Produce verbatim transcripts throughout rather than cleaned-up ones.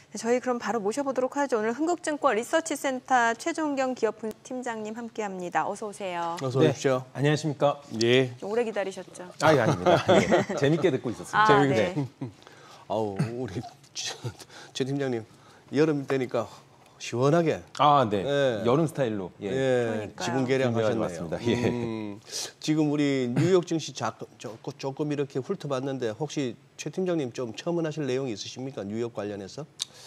저희 그럼 바로 모셔보도록 하죠. 오늘 흥국증권 리서치센터 최종경 기업팀장님 함께합니다. 어서 오세요. 어서 오십시오. 네, 안녕하십니까? 예. 좀 오래 기다리셨죠? 아, 예, 아닙니다. 예, 재밌게 듣고 있었습니다. 아, 재밌게. 네. 아우 우리 최 팀장님 여름 되니까 시원하게. 아, 네. 예. 여름 스타일로. 예. 예. 그러니까요. 지금 개량하셨네요. 맞습니다. 예. 음, 지금 우리 뉴욕 증시 자, 조금, 조금 이렇게 훑어봤는데 혹시 최 팀장님 좀 첨언하실 내용이 있으십니까? 뉴욕 관련해서?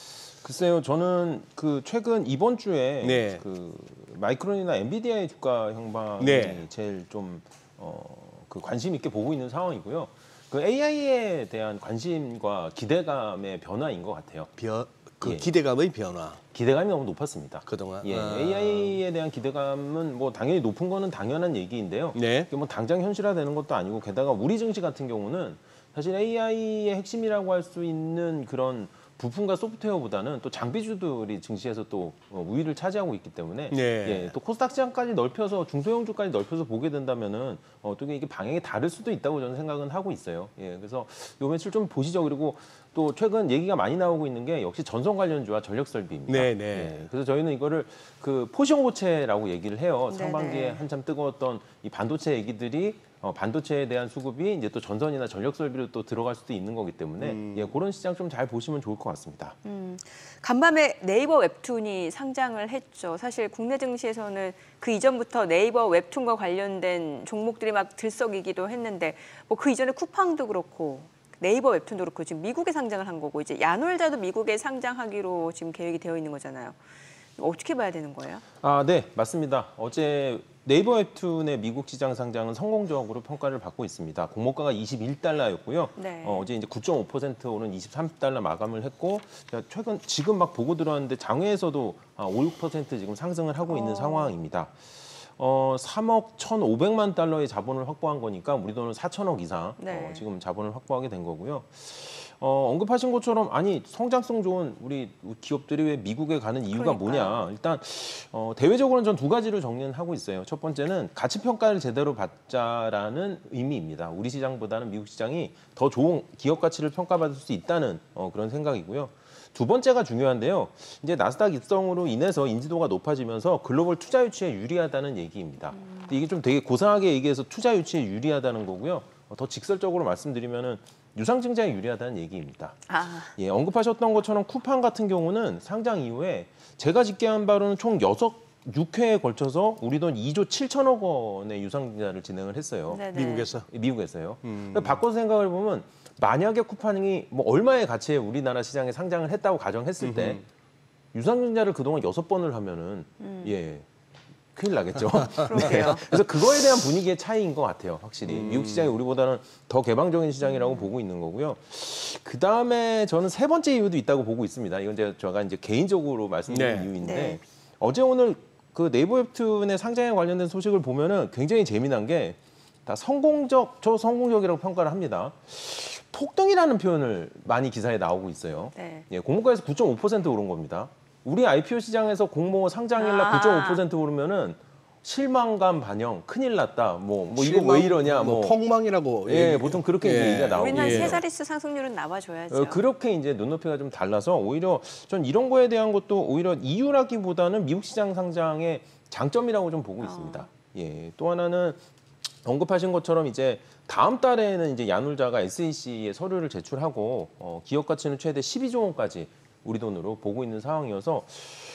글쎄요, 저는 그 최근 이번 주에 네. 그 마이크론이나 엔비디아의 주가 향방이 네. 제일 좀 어, 그 관심 있게 보고 있는 상황이고요. 그 에이아이에 대한 관심과 기대감의 변화인 것 같아요. 변, 그 예. 기대감의 변화. 기대감이 너무 높았습니다. 그동안. 예, 아. 에이아이에 대한 기대감은 뭐 당연히 높은 거는 당연한 얘기인데요. 네. 이게 뭐 당장 현실화되는 것도 아니고 게다가 우리 증시 같은 경우는 사실 에이아이의 핵심이라고 할 수 있는 그런 부품과 소프트웨어보다는 또 장비주들이 증시에서 또 우위를 차지하고 있기 때문에 네. 예, 또 코스닥 시장까지 넓혀서 중소형주까지 넓혀서 보게 된다면은 어, 또 이게 방향이 다를 수도 있다고 저는 생각은 하고 있어요. 예, 그래서 요 며칠 좀 보시죠. 그리고 또 최근 얘기가 많이 나오고 있는 게 역시 전선 관련주와 전력 설비입니다. 네, 네. 예, 그래서 저희는 이거를 그 포션 고체라고 얘기를 해요. 네, 상반기에 네. 한참 뜨거웠던 이 반도체 얘기들이 어, 반도체에 대한 수급이 이제 또 전선이나 전력 설비로 또 들어갈 수도 있는 거기 때문에 음. 예, 그런 시장 좀 잘 보시면 좋을 것 같습니다. 음, 간밤에 네이버 웹툰이 상장을 했죠. 사실 국내 증시에서는 그 이전부터 네이버 웹툰과 관련된 종목들이 막 들썩이기도 했는데 뭐 그 이전에 쿠팡도 그렇고 네이버 웹툰도 그렇고 지금 미국에 상장을 한 거고 이제 야놀자도 미국에 상장하기로 지금 계획이 되어 있는 거잖아요. 어떻게 봐야 되는 거예요? 아, 네, 맞습니다. 어제 네이버 웹툰의 미국 시장 상장은 성공적으로 평가를 받고 있습니다. 공모가가 이십일 달러였고요. 네. 어, 어제 이제 구 점 오 퍼센트 오른 이십삼 달러 마감을 했고 최근 지금 막 보고 들어왔는데 장외에서도 오, 육 퍼센트 지금 상승을 하고 있는 어. 상황입니다. 어, 삼억 천오백만 달러의 자본을 확보한 거니까 우리 돈은 사천억 이상 네. 어, 지금 자본을 확보하게 된 거고요. 어, 언급하신 것처럼 아니 성장성 좋은 우리 기업들이 왜 미국에 가는 이유가 그러니까요. 뭐냐. 일단 어, 대외적으로는 전 두 가지로 정리는 하고 있어요. 첫 번째는 가치 평가를 제대로 받자라는 의미입니다. 우리 시장보다는 미국 시장이 더 좋은 기업 가치를 평가받을 수 있다는 어, 그런 생각이고요. 두 번째가 중요한데요. 이제 나스닥 입성으로 인해서 인지도가 높아지면서 글로벌 투자 유치에 유리하다는 얘기입니다. 음. 근데 이게 좀 되게 고상하게 얘기해서 투자 유치에 유리하다는 거고요. 어, 더 직설적으로 말씀드리면은 유상증자에 유리하다는 얘기입니다. 아, 예, 언급하셨던 것처럼 쿠팡 같은 경우는 상장 이후에 제가 집계한 바로는 총 여섯, 육 회에 걸쳐서 우리 돈 이조 칠천억 원의 유상증자를 진행을 했어요. 네네. 미국에서. 예, 미국에서요. 음. 그러니까 바꿔서 생각을 보면 만약에 쿠팡이 뭐 얼마의 가치에 우리나라 시장에 상장을 했다고 가정했을 때 음흠. 유상증자를 그동안 여섯 번을 하면은 음. 예. 큰일 나겠죠. 그러게요. 그래서 그거에 대한 분위기의 차이인 것 같아요, 확실히. 음. 미국 시장이 우리보다는 더 개방적인 시장이라고 보고 있는 거고요. 그 다음에 저는 세 번째 이유도 있다고 보고 있습니다. 이건 제가, 제가 이제 개인적으로 말씀드린 네. 이유인데 네. 어제 오늘 그 네이버 웹툰의 상장에 관련된 소식을 보면은 굉장히 재미난 게 다 성공적, 저 성공적이라고 평가를 합니다. 폭등이라는 표현을 많이 기사에 나오고 있어요. 네. 예, 공모가에서 구 점 오 퍼센트 오른 겁니다. 우리 아이피오 시장에서 공모 상장일날 아. 구 점 오 퍼센트 오르면은 실망감 반영, 큰일 났다. 뭐, 뭐 이거 실망, 왜 이러냐. 뭐 뭐, 폭망이라고. 예, 얘기- 보통 그렇게 이제 예. 얘기가 나오고 우리는 한 있어요. 세 자릿수 상승률은 나와줘야죠. 어, 그렇게 이제 눈높이가 좀 달라서 오히려 전 이런 거에 대한 것도 오히려 이유라기보다는 미국 시장 상장의 장점이라고 좀 보고 어. 있습니다. 예, 또 하나는 언급하신 것처럼 이제 다음 달에는 이제 야놀자가 에스이씨에 서류를 제출하고 어, 기업 가치는 최대 십이조 원까지 우리 돈으로 보고 있는 상황이어서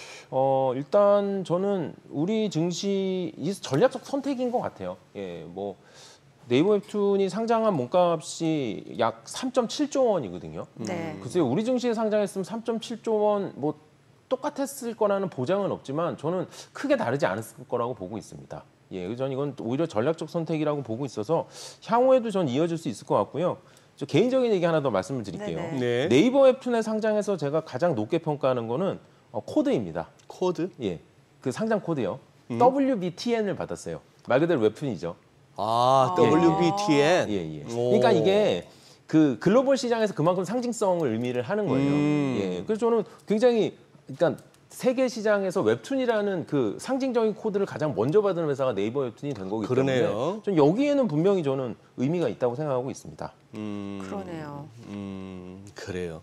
어, 일단 저는 우리 증시 이 전략적 선택인 것 같아요. 예, 뭐 네이버 웹툰이 상장한 몸값이 약 삼 점 칠조 원이거든요. 네. 글쎄요, 우리 증시에 상장했으면 삼 점 칠조 원 뭐 똑같았을 거라는 보장은 없지만 저는 크게 다르지 않았을 거라고 보고 있습니다. 예, 전 이건 오히려 전략적 선택이라고 보고 있어서 향후에도 전 이어질 수 있을 것 같고요. 저 개인적인 얘기 하나 더 말씀을 드릴게요. 네네. 네. 네이버 웹툰에 상장해서 제가 가장 높게 평가하는 거는 어, 코드입니다. 코드? 예, 그 상장 코드요. 음. 더블유비티엔을 받았어요. 말 그대로 웹툰이죠. 아, 아. 더블유비티엔. 예, 예. 오. 그러니까 이게 그 글로벌 시장에서 그만큼 상징성을 의미를 하는 거예요. 음. 예. 그래서 저는 굉장히 그러니까 세계 시장에서 웹툰이라는 그 상징적인 코드를 가장 먼저 받은 회사가 네이버 웹툰이 된 거기 때문에 그러네요. 전 여기에는 분명히 저는 의미가 있다고 생각하고 있습니다. 음, 그러네요. 음, 그래요.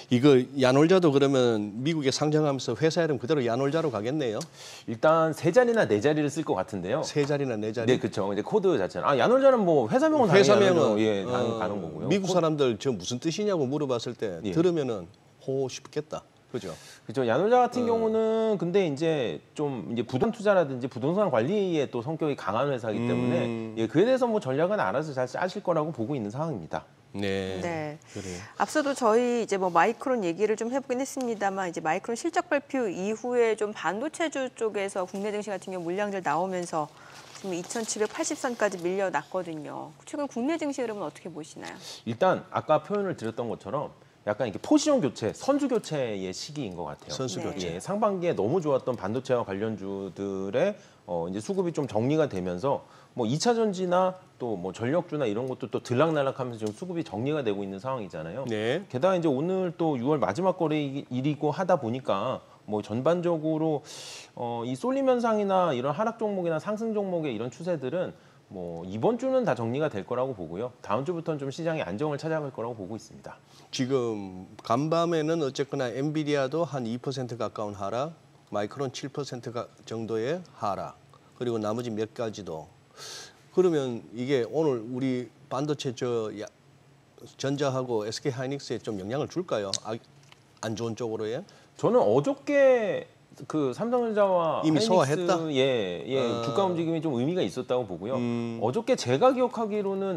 이거 야놀자도 그러면 미국에 상장하면서 회사 이름 그대로 야놀자로 가겠네요. 일단 세 자리나 네 자리를 쓸 것 같은데요. 세 자리나 네 자리. 네, 그렇죠. 이제 코드 자체는 아 야놀자는 뭐 회사명은 당연히 회사명은 야놀자로, 예, 다 어, 가는 거고요. 미국 코- 사람들 저 무슨 뜻이냐고 물어봤을 때 예. 들으면은 호 싶겠다. 그죠? 그렇죠. 야놀자 같은 어. 경우는 근데 이제 좀 이제 부동 투자라든지 부동산 관리에 또 성격이 강한 회사이기 때문에 음. 예, 그에 대해서 뭐 전략은 알아서 잘 짜실 거라고 보고 있는 상황입니다. 네. 네. 그래요. 앞서도 저희 이제 뭐 마이크론 얘기를 좀 해보긴 했습니다만 이제 마이크론 실적 발표 이후에 좀 반도체주 쪽에서 국내 증시 같은 경우 물량들 나오면서 지금 이천칠백팔십 선까지 밀려났거든요. 최근 국내 증시 흐름은 어떻게 보시나요? 일단 아까 표현을 드렸던 것처럼 약간 이렇게 포지션 교체, 선수 교체의 시기인 것 같아요. 선수 네. 교체. 예, 상반기에 너무 좋았던 반도체와 관련주들의 어, 이제 수급이 좀 정리가 되면서 뭐 이 차 전지나 또 뭐 전력주나 이런 것도 또 들락날락하면서 지금 수급이 정리가 되고 있는 상황이잖아요. 네. 게다가 이제 오늘 또 유월 마지막 거래일이고 하다 보니까 뭐 전반적으로 어, 이 쏠림 현상이나 이런 하락 종목이나 상승 종목의 이런 추세들은 뭐 이번 주는 다 정리가 될 거라고 보고요. 다음 주부터는 좀 시장이 안정을 찾아갈 거라고 보고 있습니다. 지금 간밤에는 어쨌거나 엔비디아도 한 이 퍼센트 가까운 하락, 마이크론 칠 퍼센트 정도의 하락, 그리고 나머지 몇 가지도. 그러면 이게 오늘 우리 반도체 저 야- 전자하고 에스케이하이닉스에 좀 영향을 줄까요? 아, 안 좋은 쪽으로요? 저는 어저께 그 삼성전자와 이미 하이닉스, 소화했다? 예, 예, 어. 주가 움직임이 좀 의미가 있었다고 보고요. 음. 어저께 제가 기억하기로는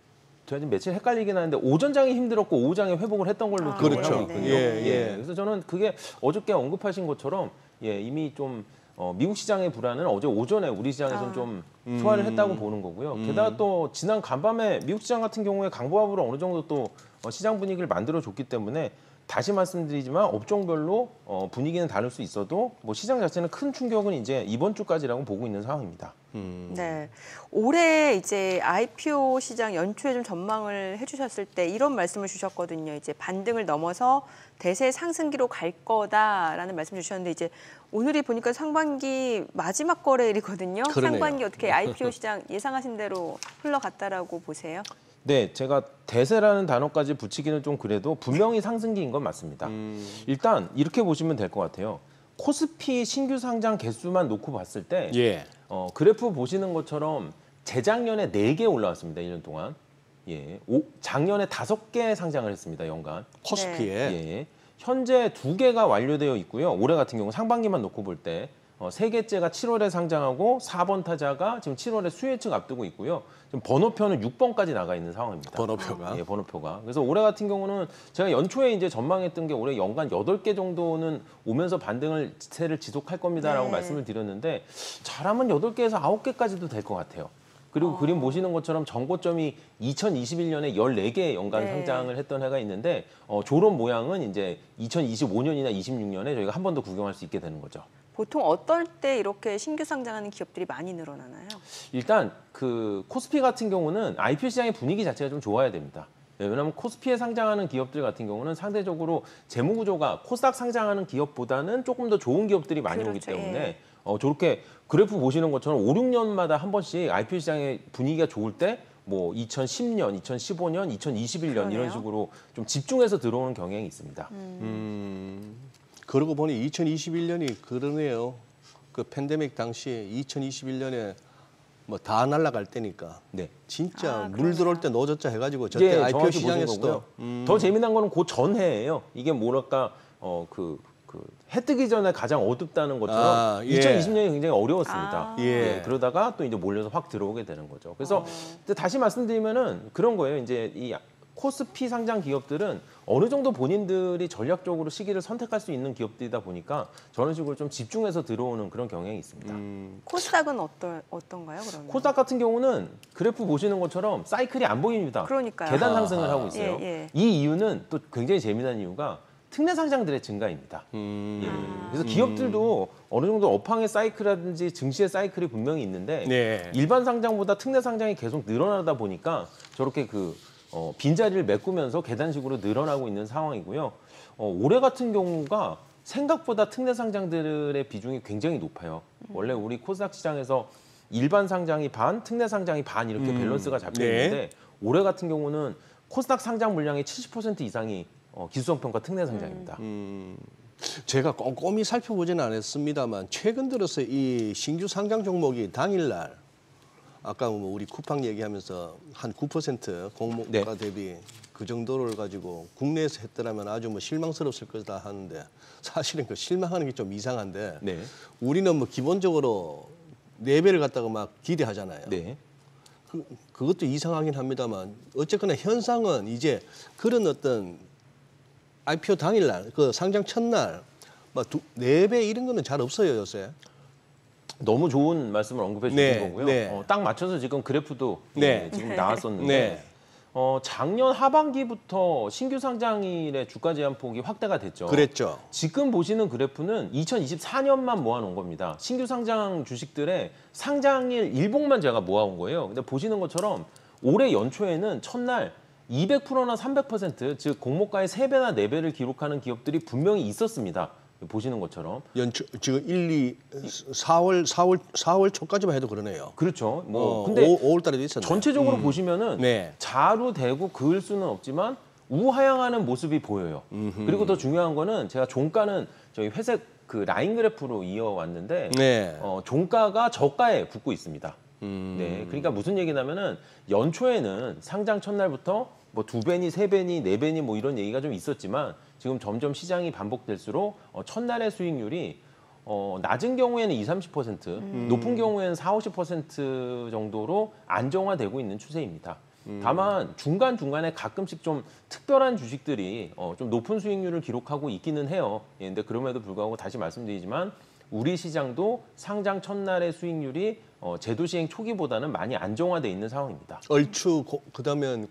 제가 지금 며칠 헷갈리긴 하는데 오전장이 힘들었고 오후장에 회복을 했던 걸로 아, 기억을 그렇죠. 하고 있거든요. 예, 예. 그래서 저는 그게 어저께 언급하신 것처럼 예, 이미 좀 어, 미국 시장의 불안은 어제 오전에 우리 시장에서는 아. 좀 소화를 음. 했다고 보는 거고요. 게다가 또 지난 간밤에 미국 시장 같은 경우에 강보합으로 어느 정도 또 어, 시장 분위기를 만들어줬기 때문에 다시 말씀드리지만 업종별로 어, 분위기는 다를 수 있어도 뭐 시장 자체는 큰 충격은 이제 이번 주까지라고 보고 있는 상황입니다. 음. 네. 올해 이제 아이피오 시장 연초에 좀 전망을 해주셨을 때 이런 말씀을 주셨거든요. 이제 반등을 넘어서 대세 상승기로 갈 거다라는 말씀 주셨는데 이제 오늘이 보니까 상반기 마지막 거래일이거든요. 그러네요. 상반기 어떻게 아이피오 시장 예상하신 대로 흘러갔다라고 보세요? 네, 제가 대세라는 단어까지 붙이기는 좀 그래도 분명히 상승기인 건 맞습니다. 음. 일단 이렇게 보시면 될 것 같아요. 코스피 신규 상장 개수만 놓고 봤을 때 예. 어, 그래프 보시는 것처럼 재작년에 네 개 올라왔습니다. 일 년 동안. 예. 오, 작년에 다섯 개 상장을 했습니다. 연간. 코스피에. 예. 현재 두 개가 완료되어 있고요. 올해 같은 경우 상반기만 놓고 볼 때 어, 세 개째가 칠월에 상장하고 사 번 타자가 지금 칠월에 수혜측 앞두고 있고요. 지금 번호표는 육 번까지 나가 있는 상황입니다. 번호표가. 예, 번호표가. 그래서 올해 같은 경우는 제가 연초에 이제 전망했던 게 올해 연간 여덟 개 정도는 오면서 반등을 세를 지속할 겁니다라고 네. 말씀을 드렸는데 잘하면 여덟 개에서 아홉 개까지도 될 것 같아요. 그리고 어. 그림 보시는 것처럼 전고점이 이천이십일 년에 열네 개 연간 네. 상장을 했던 해가 있는데 어, 저런 모양은 이제 이천이십오 년이나 이십육 년에 저희가 한 번 더 구경할 수 있게 되는 거죠. 보통 어떨 때 이렇게 신규 상장하는 기업들이 많이 늘어나나요? 일단 그 코스피 같은 경우는 아이피오 시장의 분위기 자체가 좀 좋아야 됩니다. 예, 왜냐하면 코스피에 상장하는 기업들 같은 경우는 상대적으로 재무 구조가 코스닥 상장하는 기업보다는 조금 더 좋은 기업들이 많이 오기 그렇죠, 때문에 예. 어, 저렇게 그래프 보시는 것처럼 오, 육 년마다 한 번씩 아이피오 시장의 분위기가 좋을 때 뭐 이천십 년, 이천십오 년, 이천이십일 년 그러네요. 이런 식으로 좀 집중해서 들어오는 경향이 있습니다. 음. 그러고 보니 이천이십일 년이 그러네요. 그 팬데믹 당시에 이천이십일 년에 뭐 다 날아갈 때니까 네. 진짜 아, 물 그러네요. 들어올 때 노졌자 해가지고 저때 예, 아이피오 정확히 보신 시장에서도 거고요. 음. 더 재미난 거는 그 전해예요. 이게 뭐랄까 어 그 그 해 뜨기 전에 가장 어둡다는 것처럼 아, 예. 이천이십 년이 굉장히 어려웠습니다. 아. 예. 예, 그러다가 또 이제 몰려서 확 들어오게 되는 거죠. 그래서 어. 이제 다시 말씀드리면은 그런 거예요. 이제 이 코스피 상장 기업들은 어느 정도 본인들이 전략적으로 시기를 선택할 수 있는 기업들이다 보니까 저런 식으로 좀 집중해서 들어오는 그런 경향이 있습니다. 음. 코스닥은 어떨, 어떤가요, 그러면? 코스닥 같은 경우는 그래프 보시는 것처럼 사이클이 안 보입니다. 그러니까요. 계단 상승을 아하. 하고 있어요. 예, 예. 이 이유는 또 굉장히 재미난 이유가 특례 상장들의 증가입니다. 음. 예. 아. 그래서 기업들도 어느 정도 업황의 사이클이라든지 증시의 사이클이 분명히 있는데 네. 일반 상장보다 특례 상장이 계속 늘어나다 보니까 저렇게 그 어, 빈자리를 메꾸면서 계단식으로 늘어나고 있는 상황이고요. 어, 올해 같은 경우가 생각보다 특례 상장들의 비중이 굉장히 높아요. 원래 우리 코스닥 시장에서 일반 상장이 반, 특례 상장이 반 이렇게 음. 밸런스가 잡혀 네. 있는데 올해 같은 경우는 코스닥 상장 물량의 칠십 퍼센트 이상이 어, 기술성 평가 특례 상장입니다. 음, 제가 꼼꼼히 살펴보지는 않았습니다만 최근 들어서 이 신규 상장 종목이 당일날 아까 뭐 우리 쿠팡 얘기하면서 한 구 퍼센트 공모가 네. 대비 그 정도를 가지고 국내에서 했더라면 아주 뭐 실망스러웠을 거다 하는데 사실은 그 실망하는 게 좀 이상한데 네. 우리는 뭐 기본적으로 네 배를 갖다가 막 기대하잖아요. 네. 그, 그것도 이상하긴 합니다만 어쨌거나 현상은 이제 그런 어떤 아이피오 당일날 그 상장 첫날 네 배 이런 거는 잘 없어요 요새. 너무 좋은 말씀을 언급해 주신 네, 거고요. 네. 어, 딱 맞춰서 지금 그래프도 네. 예, 지금 나왔었는데 네. 어, 작년 하반기부터 신규 상장일의 주가 제한 폭이 확대가 됐죠. 그랬죠. 지금 보시는 그래프는 이천이십사 년만 모아놓은 겁니다. 신규 상장 주식들의 상장일 일봉만 제가 모아온 거예요. 근데 보시는 것처럼 올해 연초에는 첫날 이백 퍼센트나 삼백 퍼센트, 즉 공모가의 세 배나 네 배를 기록하는 기업들이 분명히 있었습니다. 보시는 것처럼. 연초 지금 일, 이, 사월, 사월, 사월 초까지만 해도 그러네요. 그렇죠. 뭐 어, 근데 오월달에도 있었네. 전체적으로 보시면은 네. 자로 대고 그을 수는 없지만 우하향하는 모습이 보여요. 음흠. 그리고 더 중요한 거는 제가 종가는 저희 회색 그 라인 그래프로 이어왔는데 네. 어, 종가가 저가에 붙고 있습니다. 음. 네, 그러니까 무슨 얘기냐면은 연초에는 상장 첫날부터 뭐 두 배니 세 배니 네 배니 뭐 이런 얘기가 좀 있었지만 지금 점점 시장이 반복될수록 어, 첫날의 수익률이 어, 낮은 경우에는 이십, 삼십 퍼센트, 음. 높은 경우에는 사십, 오십 퍼센트 정도로 안정화되고 있는 추세입니다. 음. 다만 중간중간에 가끔씩 좀 특별한 주식들이 어, 좀 높은 수익률을 기록하고 있기는 해요. 예, 근데 그럼에도 불구하고 다시 말씀드리지만 우리 시장도 상장 첫날의 수익률이 어, 제도 시행 초기보다는 많이 안정화돼 있는 상황입니다. 얼추 고, 그다음에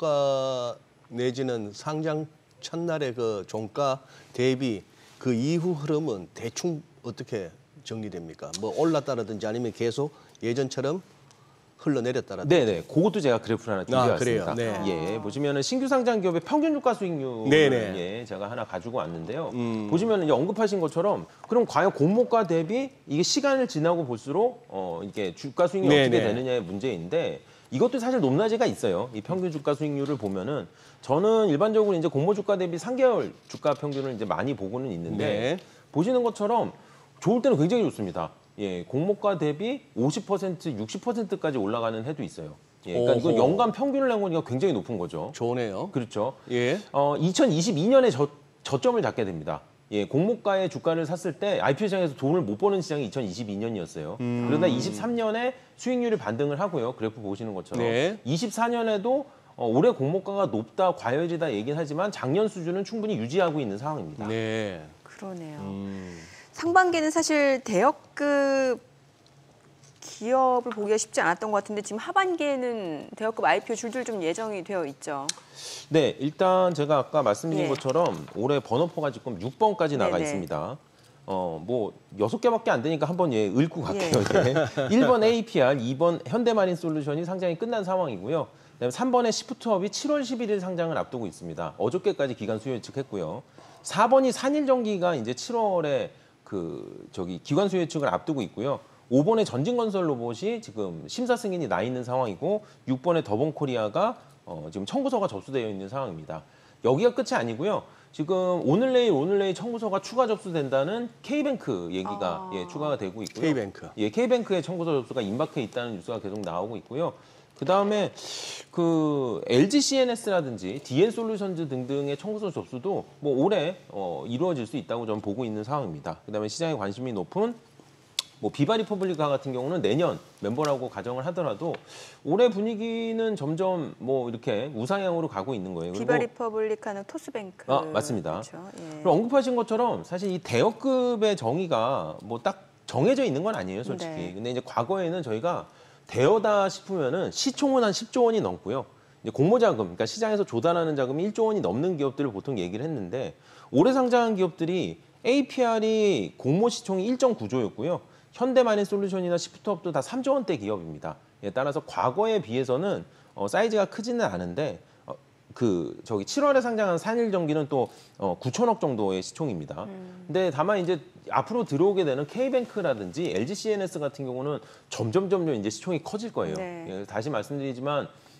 공모가 내지는 상장 첫날의 그 종가 대비 그 이후 흐름은 대충 어떻게 정리됩니까? 뭐 올랐다라든지 아니면 계속 예전처럼 흘러내렸다라든지. 네네, 그것도 제가 그래프를 하나 준비해왔습니다. 아, 그래요? 네. 예, 보시면은 신규 상장 기업의 평균 주가 수익률을 네네. 예, 제가 하나 가지고 왔는데요. 음. 보시면은 이제 언급하신 것처럼 그럼 과연 공모가 대비 이게 시간을 지나고 볼수록 어 이게 주가 수익률이 네네. 어떻게 되느냐의 문제인데 이것도 사실 높낮이가 있어요. 이 평균 주가 수익률을 보면은 저는 일반적으로 이제 공모 주가 대비 삼 개월 주가 평균을 이제 많이 보고는 있는데 네. 보시는 것처럼 좋을 때는 굉장히 좋습니다. 예, 공모가 대비 오십 퍼센트, 육십 퍼센트까지 올라가는 해도 있어요. 예, 그러니까 이건 오호. 연간 평균을 낸 거니까 굉장히 높은 거죠. 좋네요. 그렇죠. 예. 어, 이천이십이 년에 저, 저점을 잡게 됩니다. 예, 공모가의 주가를 샀을 때 아이피오 시장에서 돈을 못 버는 시장이 이천이십이 년이었어요. 음. 그러다 이십삼 년에 수익률이 반등을 하고요. 그래프 보시는 것처럼. 네. 이십사 년에도 어, 올해 공모가가 높다, 과열이다 얘기는 하지만 작년 수준은 충분히 유지하고 있는 상황입니다. 네. 그러네요. 음. 상반기는 사실 대역급 기업을 보기가 쉽지 않았던 것 같은데 지금 하반기에는 대역급 아이피오 줄줄 좀 예정이 되어 있죠. 네, 일단 제가 아까 말씀드린 네. 것처럼 올해 번호표가 지금 육 번까지 나가 네네. 있습니다. 어, 뭐 여섯 개밖에 안 되니까 한번 예, 읽고 갈게요. 예. 예. 일 번 에이피알, 이 번 현대마린 솔루션이 상장이 끝난 상황이고요. 그다음에 삼 번의 시프트업이 칠월 십일일 상장을 앞두고 있습니다. 어저께까지 기간 수요 예측했고요. 사 번이 산일전기가 이제 칠월에 그 저기 기관 수요 예측을 앞두고 있고요. 오 번의 전진건설 로봇이 지금 심사 승인이 나 있는 상황이고 육 번의 더본코리아가 어, 지금 청구서가 접수되어 있는 상황입니다. 여기가 끝이 아니고요. 지금 오늘 내일 오늘 내일 청구서가 추가 접수된다는 K뱅크 얘기가 아. 예, 추가가 되고 있고요. K뱅크. 예, K뱅크의 청구서 접수가 임박해 있다는 뉴스가 계속 나오고 있고요. 그 다음에 그 엘지씨엔에스라든지 디엔솔루션즈 등등의 청구서 접수도 뭐 올해 어, 이루어질 수 있다고 저는 보고 있는 상황입니다. 그 다음에 시장에 관심이 높은 뭐 비바리퍼블리카 같은 경우는 내년 멤버라고 가정을 하더라도 올해 분위기는 점점 뭐 이렇게 우상향으로 가고 있는 거예요. 그리고 비바리퍼블리카는 토스뱅크. 아, 맞습니다. 그렇죠. 예. 그리고 언급하신 것처럼 사실 이 대여급의 정의가 뭐 딱 정해져 있는 건 아니에요, 솔직히. 네. 근데 이제 과거에는 저희가 대여다 싶으면은 시총은 한 십조 원이 넘고요. 이제 공모자금, 그러니까 시장에서 조달하는 자금이 일조 원이 넘는 기업들을 보통 얘기를 했는데 올해 상장한 기업들이 에이피알이 공모 시총이 일 점 구조였고요. 현대마린 솔루션이나 시프트업도 다 삼조 원대 기업입니다. 예, 따라서 과거에 비해서는 어, 사이즈가 크지는 않은데 어, 그 저기 칠월에 상장한 산일전기는 또 어, 구천억 정도의 시총입니다. 음. 근데 다만 이제 앞으로 들어오게 되는 K뱅크라든지 엘지씨엔에스 같은 경우는 점점 점점 이제 시총이 커질 거예요. 네. 예, 다시 말씀드리지만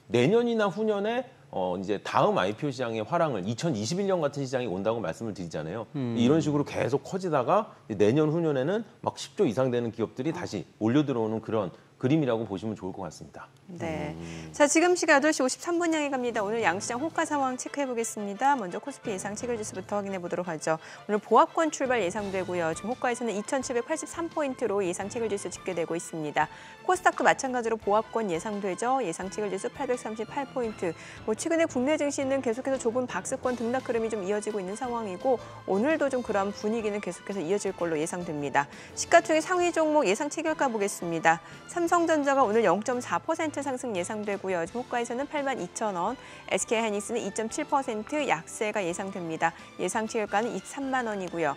내년이나 후년에 어 이제 다음 아이피오 시장의 화랑을 이천이십일 년 같은 시장이 온다고 말씀을 드리잖아요. 음. 이런 식으로 계속 커지다가 내년 후년에는 막 십 조 이상 되는 기업들이 다시 올려 들어오는 그런 그림이라고 보시면 좋을 것 같습니다. 네. 자, 지금 시각 여덟 시 오십삼 분 향해 갑니다. 오늘 양시장 호가 상황 체크해 보겠습니다. 먼저 코스피 예상 체결지수부터 확인해 보도록 하죠. 오늘 보합권 출발 예상되고요. 지금 호가에서는 이천칠백팔십삼 포인트로 예상 체결지수 집계되고 있습니다. 코스닥도 마찬가지로 보합권 예상되죠. 예상 체결지수 팔백삼십팔 포인트. 뭐 최근에 국내 증시는 계속해서 좁은 박스권 등락 흐름이 좀 이어지고 있는 상황이고 오늘도 좀 그런 분위기는 계속해서 이어질 걸로 예상됩니다. 시가총액 상위 종목 예상 체결가 보겠습니다. 삼성전자가 오늘 영 점 사 퍼센트 상승 예상되고요. 지금 호가에서는 팔만 이천 원, 에스케이하이닉스는 이 점 칠 퍼센트 약세가 예상됩니다. 예상 체결가는 이십삼만 원이고요.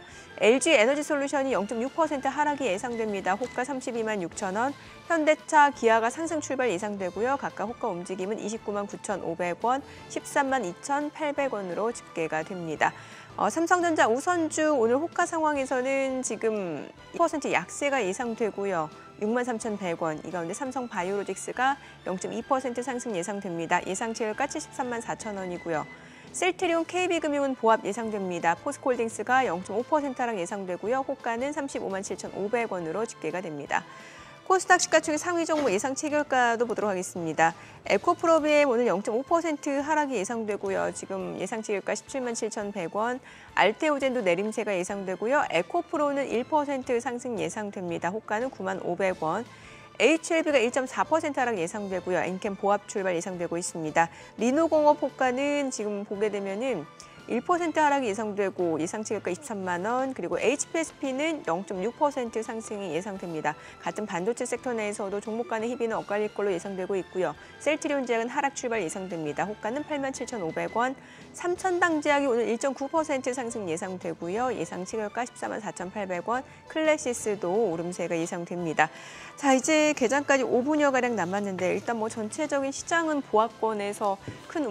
엘지에너지솔루션이 영 점 육 퍼센트 하락이 예상됩니다. 호가 삼십이만 육천 원, 현대차, 기아가 상승 출발 예상되고요. 각각 호가 움직임은 이십구만 구천오백 원, 십삼만 이천팔백 원으로 집계가 됩니다. 어, 삼성전자 우선주 오늘 호가 상황에서는 지금 이 퍼센트 약세가 예상되고요. 육만 삼천백 원, 이 가운데 삼성바이오로직스가 영 점 이 퍼센트 상승 예상됩니다. 예상 체결가 칠십삼만 사천 원이고요. 셀트리온, 케이비금융은 보합 예상됩니다. 포스코홀딩스가 영 점 오 퍼센트 하락 예상되고요. 호가는 삼십오만 칠천오백 원으로 집계가 됩니다. 코스닥 시가총액 상위 종목 예상 체결가도 보도록 하겠습니다. 에코프로비엠 오늘 영 점 오 퍼센트 하락이 예상되고요. 지금 예상 체결가 십칠만 칠천백 원. 알테오젠도 내림세가 예상되고요. 에코프로는 일 퍼센트 상승 예상됩니다. 호가는 구만 오백 원. 에이치엘비가 일 점 사 퍼센트 하락 예상되고요. 엔캠 보합 출발 예상되고 있습니다. 리노공업 호가는 지금 보게 되면은 일 퍼센트 하락이 예상되고 예상 체결가 이십삼만 원, 그리고 에이치피에스피는 영 점 육 퍼센트 상승이 예상됩니다. 같은 반도체 섹터 내에서도 종목 간의 희비는 엇갈릴 걸로 예상되고 있고요. 셀트리온 제약은 하락 출발 예상됩니다. 호가는 팔만 칠천오백 원, 삼천당 제약이 오늘 일 점 구 퍼센트 상승 예상되고요. 예상 체결가 십사만 사천팔백 원, 클래시스도 오름세가 예상됩니다. 자, 이제 개장까지 오 분여가량 남았는데 일단 뭐 전체적인 시장은 보합권에서 큰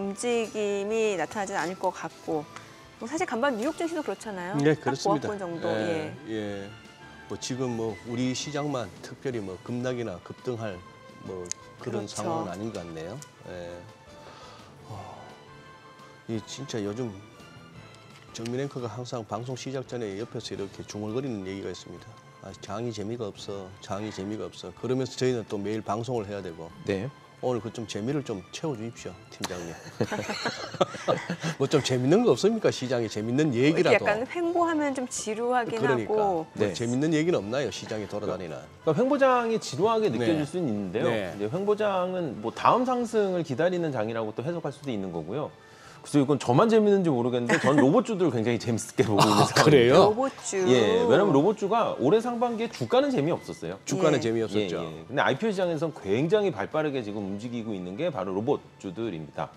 움직임이 나타나지 않을 것 같고 뭐 사실 간밤 뉴욕 증시도 그렇잖아요. 네, 딱 그렇습니다. 보합권 정도. 예, 예. 예. 뭐 지금 뭐 우리 시장만 특별히 뭐 급락이나 급등할 뭐 그런 그렇죠. 상황은 아닌 것 같네요. 예. 어, 이 진짜 요즘 정민 앵커가 항상 방송 시작 전에 옆에서 이렇게 중얼거리는 얘기가 있습니다. 아, 장이 재미가 없어, 장이 재미가 없어. 그러면서 저희는 또 매일 방송을 해야 되고. 네. 오늘 그 좀 재미를 좀 채워주십시오, 팀장님. 뭐 좀 재밌는 거 없습니까? 시장에 재밌는 얘기라도. 약간 횡보하면 좀 지루하긴 그러니까 하고. 뭐 네. 재밌는 얘기는 없나요? 시장에 돌아다니는. 그러니까 횡보장이 지루하게 느껴질 네. 수는 있는데요. 네. 이제 횡보장은 뭐 다음 상승을 기다리는 장이라고 또 해석할 수도 있는 거고요. 그래서 이건 저만 재밌는지 모르겠는데 전 로봇주들 굉장히 재밌게 보고 있는 상황이에요. 그래요? 로봇주. 예, 왜냐면 로봇주가 올해 상반기에 주가는 재미없었어요. 주가는 예. 재미없었죠. 예, 예. 근데 아이피오 시장에서는 굉장히 발빠르게 지금 움직이고 있는 게 바로 로봇주들입니다.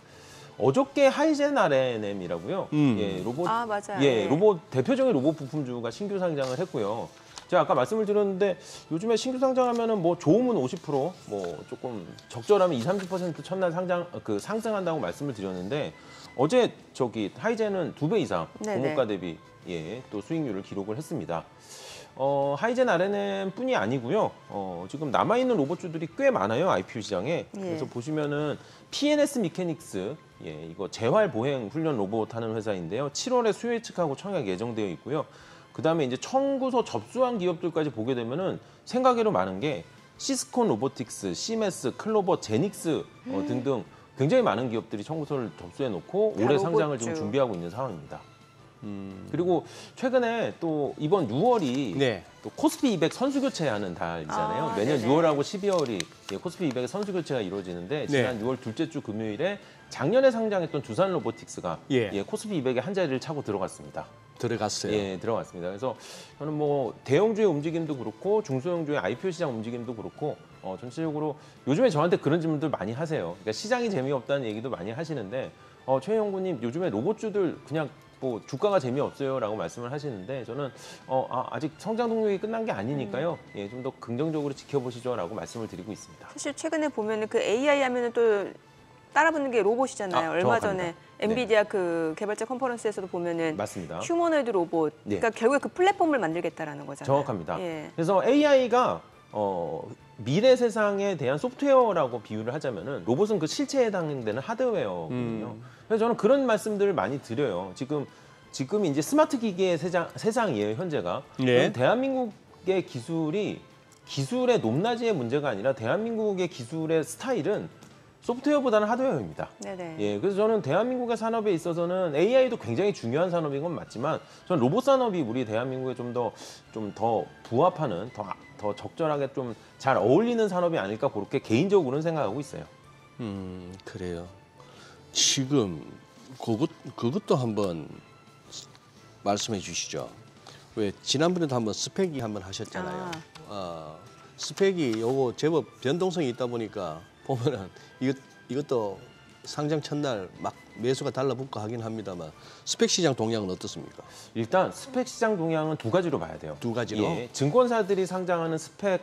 어저께 하이젠 알엔엠이라고요. 음. 예, 로봇 아, 맞아요. 예, 예. 로봇 대표적인 로봇 부품주가 신규 상장을 했고요. 제가 아까 말씀을 드렸는데 요즘에 신규 상장하면은 뭐 좋으면 오십 퍼센트, 뭐 조금 적절하면 이십, 삼십 퍼센트 첫날 상장 그 상승한다고 말씀을 드렸는데 어제 저기 하이젠은 두 배 이상 네네. 공모가 대비 예, 또 수익률을 기록을 했습니다. 어, 하이젠 알엔엠뿐이 아니고요. 어, 지금 남아 있는 로봇주들이 꽤 많아요, 아이피오 시장에. 예. 그래서 보시면은 피엔에스 미케닉스 예, 이거 재활 보행 훈련 로봇 하는 회사인데요. 칠월에 수요 예측하고 청약 예정되어 있고요. 그다음에 이제 청구서 접수한 기업들까지 보게 되면은 생각외로 많은 게 시스콘 로보틱스, 시메스, 클로버, 제닉스 어, 등등 굉장히 많은 기업들이 청구서를 접수해 놓고 다 올해 로봇주. 상장을 지금 준비하고 있는 상황입니다. 음. 그리고 최근에 또 이번 유월이 네. 또 코스피 이백 선수 교체하는 달이잖아요. 아, 매년 네네. 유월하고 십이월이 예, 코스피 이백의 선수 교체가 이루어지는데 지난 네. 유월 둘째 주 금요일에 작년에 상장했던 두산 로보틱스가 예. 예, 코스피 이백의 한 자리를 차고 들어갔습니다. 들어갔어요. 예, 들어갔습니다. 그래서 저는 뭐 대형주의 움직임도 그렇고 중소형주의 아이피오 시장 움직임도 그렇고 어, 전체적으로 요즘에 저한테 그런 질문들 많이 하세요. 그러니까 시장이 재미없다는 얘기도 많이 하시는데 어, 최영구님 요즘에 로봇주들 그냥 뭐 주가가 재미없어요라고 말씀을 하시는데 저는 어, 아, 아직 성장 동력이 끝난 게 아니니까요. 음. 예, 좀 더 긍정적으로 지켜보시죠라고 말씀을 드리고 있습니다. 사실 최근에 보면은 그 에이아이 하면은 또 따라붙는 게 로봇이잖아요. 아, 얼마 정확합니다. 전에 엔비디아 그 개발자 컨퍼런스에서도 보면은 맞습니다. 휴머노이드 로봇. 네. 그러니까 결국에 그 플랫폼을 만들겠다라는 거잖아요. 정확합니다. 예. 그래서 에이아이가 어, 미래 세상에 대한 소프트웨어라고 비유를 하자면은 로봇은 그 실체에 해당되는 하드웨어거든요. 음. 그래서 저는 그런 말씀들을 많이 드려요. 지금 지금 이제 스마트 기기의 세상, 세상이에요, 현재가. 네. 대한민국의 기술이 기술의 높낮이의 문제가 아니라 대한민국의 기술의 스타일은 소프트웨어보다는 하드웨어입니다. 네네. 예, 그래서 저는 대한민국의 산업에 있어서는 에이아이도 굉장히 중요한 산업인 건 맞지만 저는 로봇 산업이 우리 대한민국에 좀 더 좀 더 부합하는 더, 더 적절하게 좀 잘 어울리는 산업이 아닐까 그렇게 개인적으로는 생각하고 있어요. 음, 그래요. 지금 그것 그것도 한번 말씀해 주시죠. 왜 지난번에도 한번 스펙이 한번 하셨잖아요. 아. 어, 스펙이 요거 제법 변동성이 있다 보니까 보면은 이것 이것도 상장 첫날 막 매수가 달라붙고 하긴 합니다만 스펙 시장 동향은 어떻습니까? 일단 스펙 시장 동향은 두 가지로 봐야 돼요. 두 가지로? 예, 증권사들이 상장하는 스펙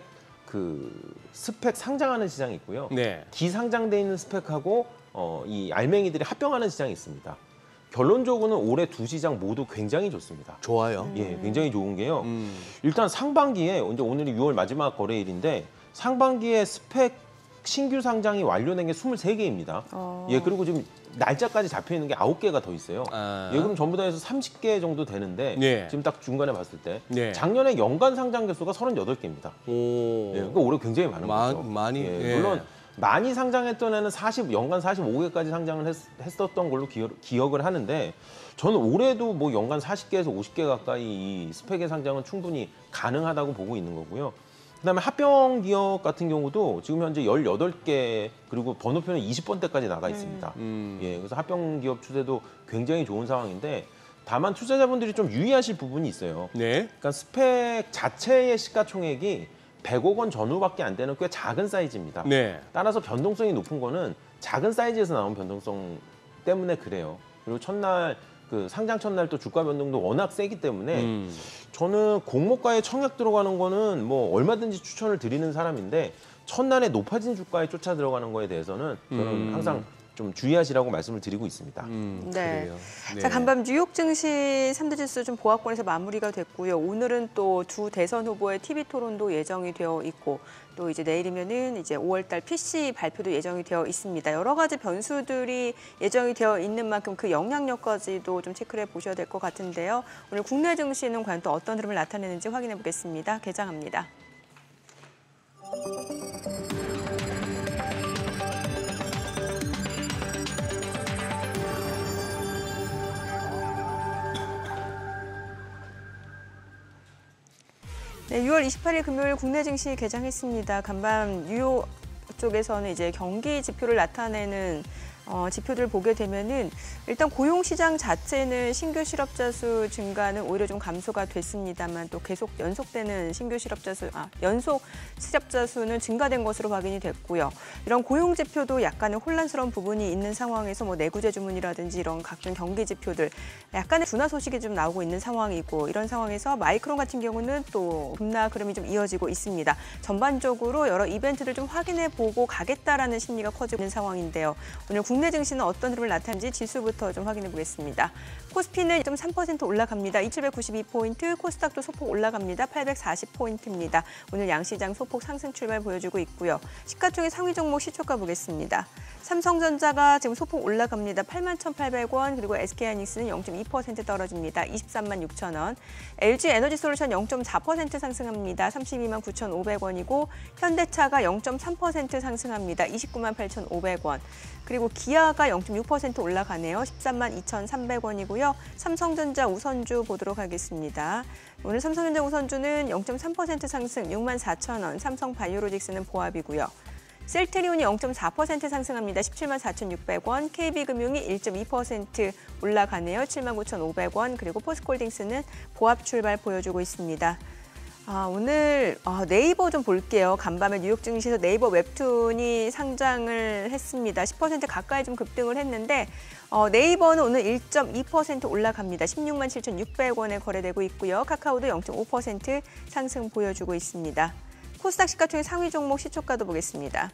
그 스펙 상장하는 시장이 있고요. 네. 기상장돼 있는 스펙하고 어, 이 알맹이들이 합병하는 시장이 있습니다. 결론적으로는 올해 두 시장 모두 굉장히 좋습니다. 좋아요. 예, 굉장히 좋은 게요. 음. 일단 상반기에 이제 오늘이 유월 마지막 거래일인데 상반기에 스펙 신규 상장이 완료된 게 스물세 개입니다. 어. 예, 그리고 지금 날짜까지 잡혀 있는 게 아홉 개가 더 있어요. 아. 예, 그럼 전부 다 해서 삼십 개 정도 되는데 네. 지금 딱 중간에 봤을 때 네. 작년에 연간 상장 개수가 서른여덟 개입니다. 오. 예, 그러니까 올해 굉장히 많은 마- 거죠. 많이, 예, 예. 물론 많이 상장했던 애는 사십 연간 사십오 개까지 상장을 했, 했었던 걸로 기억, 기억을 하는데 저는 올해도 뭐 연간 사십 개에서 오십 개 가까이 이 스펙의 상장은 충분히 가능하다고 보고 있는 거고요. 그다음에 합병 기업 같은 경우도 지금 현재 열여덟 개 그리고 번호표는 이십 번대까지 나가 있습니다. 음. 예, 그래서 합병 기업 추세도 굉장히 좋은 상황인데 다만 투자자분들이 좀 유의하실 부분이 있어요. 네. 그러니까 스펙 자체의 시가총액이 백억 원 전후밖에 안 되는 꽤 작은 사이즈입니다. 네. 따라서 변동성이 높은 거는 작은 사이즈에서 나온 변동성 때문에 그래요. 그리고 첫날 그 상장 첫날 또 주가 변동도 워낙 세기 때문에 음. 저는 공모가에 청약 들어가는 거는 뭐 얼마든지 추천을 드리는 사람인데 첫날에 높아진 주가에 쫓아 들어가는 거에 대해서는 저는 음. 항상 좀 주의하시라고 말씀을 드리고 있습니다. 음, 네. 그래요. 네. 자, 간밤 뉴욕 증시 삼 대 지수 좀 보합권에서 마무리가 됐고요. 오늘은 또 두 대선 후보의 티비 토론도 예정이 되어 있고 또 이제 내일이면은 이제 오월 달 피씨 발표도 예정이 되어 있습니다. 여러 가지 변수들이 예정이 되어 있는 만큼 그 영향력까지도 좀 체크를 해 보셔야 될 것 같은데요. 오늘 국내 증시는 과연 또 어떤 흐름을 나타내는지 확인해 보겠습니다. 개장합니다. 네, 유월 이십팔일 금요일 국내 증시 개장했습니다. 간밤 뉴욕 쪽에서는 이제 경기 지표를 나타내는 어, 지표들 보게 되면은 일단 고용 시장 자체는 신규 실업자 수 증가는 오히려 좀 감소가 됐습니다만 또 계속 연속되는 신규 실업자 수, 아, 연속 실업자 수는 증가된 것으로 확인이 됐고요. 이런 고용 지표도 약간의 혼란스러운 부분이 있는 상황에서 뭐 내구재 주문이라든지 이런 각종 경기 지표들 약간의 둔화 소식이 좀 나오고 있는 상황이고 이런 상황에서 마이크론 같은 경우는 또 급락 흐름이 좀 이어지고 있습니다. 전반적으로 여러 이벤트를 좀 확인해 보고 가겠다라는 심리가 커지고 있는 상황인데요. 오늘 국내 증시는 어떤 흐름을 나타내는지 지수부터 좀 확인해 보겠습니다. 코스피는 이 점 삼 퍼센트 올라갑니다. 이천칠백구십이 포인트, 코스닥도 소폭 올라갑니다. 팔백사십 포인트입니다. 오늘 양시장 소폭 상승 출발 보여주고 있고요. 시가총액 상위 종목 시초가 보겠습니다. 삼성전자가 지금 소폭 올라갑니다. 팔만 천팔백 원, 그리고 에스케이하이닉스는 영 점 이 퍼센트 떨어집니다. 이십삼만 육천 원. 엘지에너지솔루션 영 점 사 퍼센트 상승합니다. 삼십이만 구천오백 원이고 현대차가 영 점 삼 퍼센트 상승합니다. 이십구만 팔천오백 원. 그리고 기아가 영 점 육 퍼센트 올라가네요. 십삼만 이천삼백 원이고요. 삼성전자 우선주 보도록 하겠습니다. 오늘 삼성전자 우선주는 영 점 삼 퍼센트 상승 육만 사천 원, 삼성바이오로직스는 보합이고요. 셀트리온이 영 점 사 퍼센트 상승합니다. 십칠만 사천육백 원, 케이비금융이 일 점 이 퍼센트 올라가네요. 칠만 구천오백 원, 그리고 포스코홀딩스는 보합 출발 보여주고 있습니다. 아, 오늘 아, 네이버 좀 볼게요. 간밤에 뉴욕 증시에서 네이버 웹툰이 상장을 했습니다. 십 퍼센트 가까이 좀 급등을 했는데 어, 네이버는 오늘 일 점 이 퍼센트 올라갑니다. 십육만 칠천육백 원에 거래되고 있고요. 카카오도 영 점 오 퍼센트 상승 보여주고 있습니다. 코스닥 시가총액 상위 종목 시초가도 보겠습니다.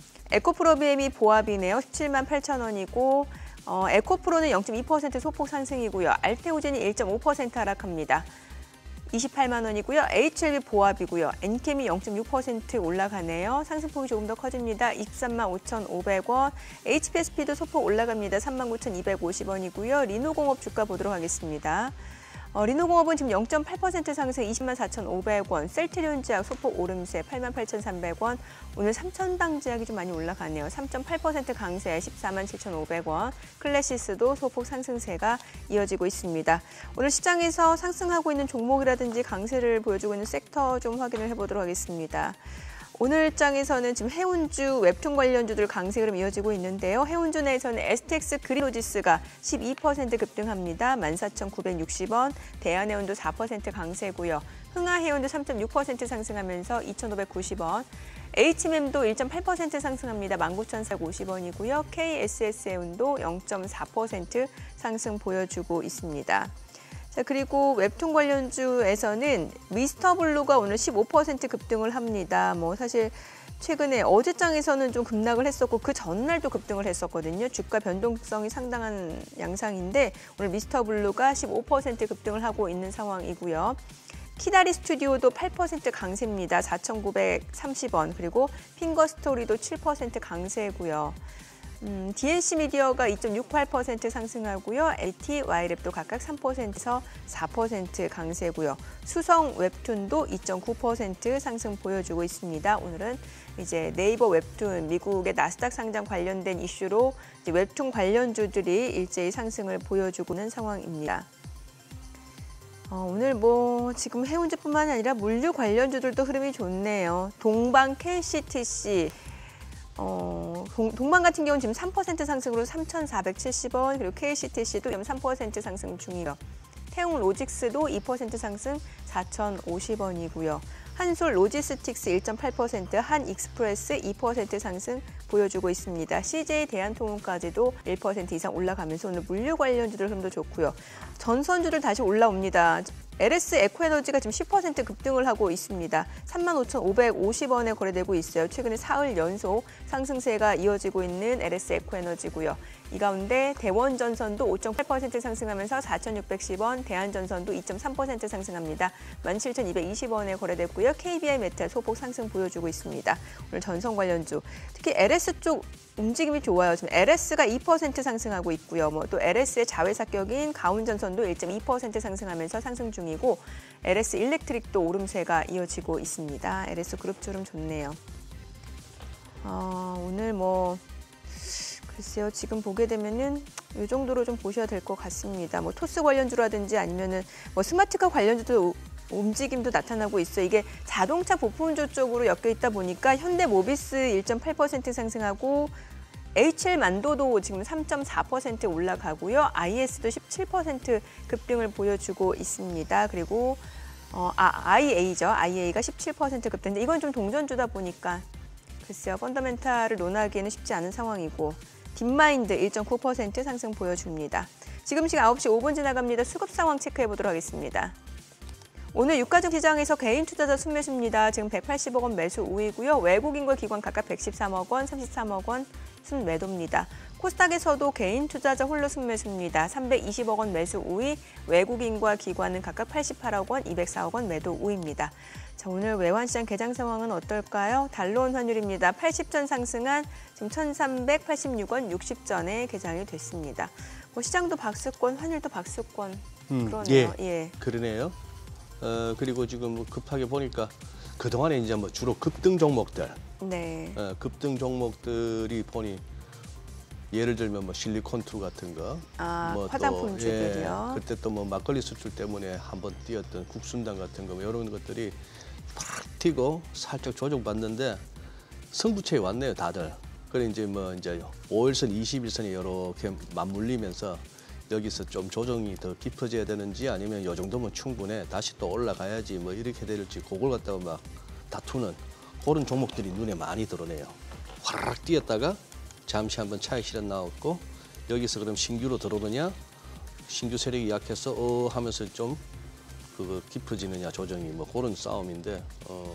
에코프로비엠이 보합이네요. 십칠만 팔천 원이고 어, 에코프로는 영 점 이 퍼센트 소폭 상승이고요. 알테오젠이 일 점 오 퍼센트 하락합니다. 이십팔만 원이고요. 에이치엘비 보합이고요. 엔캠이 영 점 육 퍼센트 올라가네요. 상승폭이 조금 더 커집니다. 이십삼만 오천오백 원. 에이치피에스피도 소폭 올라갑니다. 삼만 구천이백오십 원이고요. 리노공업 주가 보도록 하겠습니다. 어, 리노공업은 지금 영 점 팔 퍼센트 상승 이십만 사천오백 원, 셀트리온 제약 소폭 오름세 팔만 팔천삼백 원, 오늘 삼천당 제약이 좀 많이 올라가네요. 삼 점 팔 퍼센트 강세 십사만 칠천오백 원, 클래시스도 소폭 상승세가 이어지고 있습니다. 오늘 시장에서 상승하고 있는 종목이라든지 강세를 보여주고 있는 섹터 좀 확인을 해보도록 하겠습니다. 오늘 장에서는 지금 해운주, 웹툰 관련주들 강세 흐름 이어지고 있는데요. 해운주 내에서는 에스티엑스 그린로지스가 십이 퍼센트 급등합니다. 만 사천 구백육십 원, 대한해운도 사 퍼센트 강세고요. 흥하해운도 삼 점 육 퍼센트 상승하면서 이천오백구십 원, 에이치엠엠도 일 점 팔 퍼센트 상승합니다. 만 구천사백오십 원이고요. 케이에스에스해운도 영 점 사 퍼센트 상승 보여주고 있습니다. 자, 그리고 웹툰 관련주에서는 미스터블루가 오늘 십오 퍼센트 급등을 합니다. 뭐 사실 최근에 어제장에서는 좀 급락을 했었고 그 전날도 급등을 했었거든요. 주가 변동성이 상당한 양상인데 오늘 미스터블루가 십오 퍼센트 급등을 하고 있는 상황이고요. 키다리 스튜디오도 팔 퍼센트 강세입니다. 사천구백삼십 원. 그리고 핑거스토리도 칠 퍼센트 강세고요. 음, 디엔씨 미디어가 이 점 육팔 퍼센트 상승하고요. 엘티, 와이랩도 각각 삼 퍼센트에서 사 퍼센트 강세고요. 수성 웹툰도 이 점 구 퍼센트 상승 보여주고 있습니다. 오늘은 이제 네이버 웹툰, 미국의 나스닥 상장 관련된 이슈로 이제 웹툰 관련주들이 일제히 상승을 보여주고 있는 상황입니다. 어, 오늘 뭐 지금 해운주뿐만 아니라 물류 관련주들도 흐름이 좋네요. 동방 케이씨티씨. 어, 동, 동방 같은 경우는 지금 삼 퍼센트 상승으로 삼천사백칠십 원, 그리고 케이씨티씨도 삼 퍼센트 상승 중이요. 태웅 로직스도 이 퍼센트 상승 사천오십 원이고요. 한솔 로지스틱스 일 점 팔 퍼센트, 한익스프레스 이 퍼센트 상승 보여주고 있습니다. 씨제이 대한통운까지도 일 퍼센트 이상 올라가면서 오늘 물류 관련주들 흐름도 좋고요. 전선주들 다시 올라옵니다. 엘에스 에코에너지가 지금 십 퍼센트 급등을 하고 있습니다. 삼만 오천오백오십 원에 거래되고 있어요. 최근에 사흘 연속 상승세가 이어지고 있는 엘에스 에코에너지고요. 이 가운데 대원전선도 오 점 팔 퍼센트 상승하면서 사천육백십 원, 대한전선도 이 점 삼 퍼센트 상승합니다. 만 칠천이백이십 원에 거래됐고요. 케이비아이메탈 소폭 상승 보여주고 있습니다. 오늘 전선 관련주, 특히 엘에스 쪽 움직임이 좋아요. 지금 엘에스가 이 퍼센트 상승하고 있고요. 뭐 또 엘에스의 자회사격인 가운전선도 일 점 이 퍼센트 상승하면서 상승 중이고 엘에스 일렉트릭도 오름세가 이어지고 있습니다. 엘에스 그룹 주름 좋네요. 어, 오늘 뭐 글쎄요, 지금 보게 되면은 이 정도로 좀 보셔야 될 것 같습니다. 뭐 토스 관련주라든지 아니면은 뭐 스마트카 관련주도 움직임도 나타나고 있어요. 이게 자동차 부품주 쪽으로 엮여 있다 보니까 현대모비스 일 점 팔 퍼센트 상승하고 에이치엘만도도 지금 삼 점 사 퍼센트 올라가고요. 아이에스도 십칠 퍼센트 급등을 보여주고 있습니다. 그리고 어, 아, 아이에이죠. 아이에이가 십칠 퍼센트 급등인데 이건 좀 동전주다 보니까 글쎄요, 펀더멘탈을 논하기에는 쉽지 않은 상황이고 딥마인드 일 점 구 퍼센트 상승 보여줍니다. 지금 시간 아홉 시 오 분 지나갑니다. 수급 상황 체크해 보도록 하겠습니다. 오늘 유가증 시장에서 개인 투자자 순매수입니다. 지금 백팔십억 원 매수 우위고요. 외국인과 기관 각각 백십삼억 원, 삼십삼억 원 순매도입니다. 코스닥에서도 개인 투자자 홀로 순매수입니다. 삼백이십억 원 매수 우위, 외국인과 기관은 각각 팔십팔억 원, 이백사억 원 매도 우위입니다. 자, 오늘 외환시장 개장 상황은 어떨까요? 달러원 환율입니다. 팔십 전 상승한 지금 천삼백팔십육 원 육십 전에 개장이 됐습니다. 뭐 시장도 박스권, 환율도 박스권 음, 그러네요. 예, 예. 그러네요. 어, 그리고 지금 뭐 급하게 보니까 그동안에 이제 뭐 주로 급등 종목들, 네. 어, 급등 종목들이 보니 예를 들면 뭐 실리콘투 같은 거, 아, 뭐 화장품주들이요. 예, 그때 또 뭐 막걸리 수출 때문에 한번 뛰었던 국순당 같은 거, 뭐 이런 것들이 팍 튀고 살짝 조정받는데 승부처에 왔네요, 다들. 그래 이제 뭐 이제 오 일선, 이십 일선이 이렇게 맞물리면서 여기서 좀 조정이 더 깊어져야 되는지 아니면 이 정도면 충분해, 다시 또 올라가야지 뭐 이렇게 될지 그걸 갖다가 막 다투는 그런 종목들이 눈에 많이 들어오네요. 화라락 뛰었다가 잠시 한번 차익 실현 나왔고 여기서 그럼 신규로 들어오느냐, 신규 세력이 약해서 어 하면서 좀 그거 깊어지느냐 조정이 뭐 그런 싸움인데 어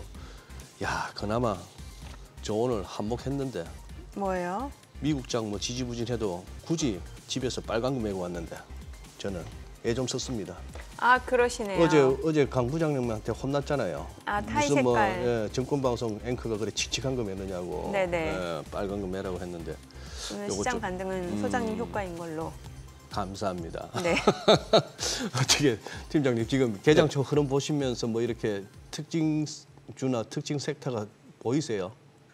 야 그나마 저 오늘 한몫했는데 뭐예요? 미국장 뭐 지지부진해도 굳이 집에서 빨간 거 메고 왔는데 저는 애 좀 썼습니다. 아 그러시네요. 어제 어제 강 부장님한테 혼났잖아요. 아 타이 무슨 뭐 색깔. 예, 정권방송 앵커가 그래 칙칙한 거 매느냐고. 네네. 예, 빨간 거 매라고 했는데. 오늘 요거 시장 좀- 반등은 소장님 효과인 걸로. 감사합니다. 네. 어떻게 팀장님 지금 개장초 흐름 보시면서 뭐 이렇게 특징주나 특징 섹터가 보이세요?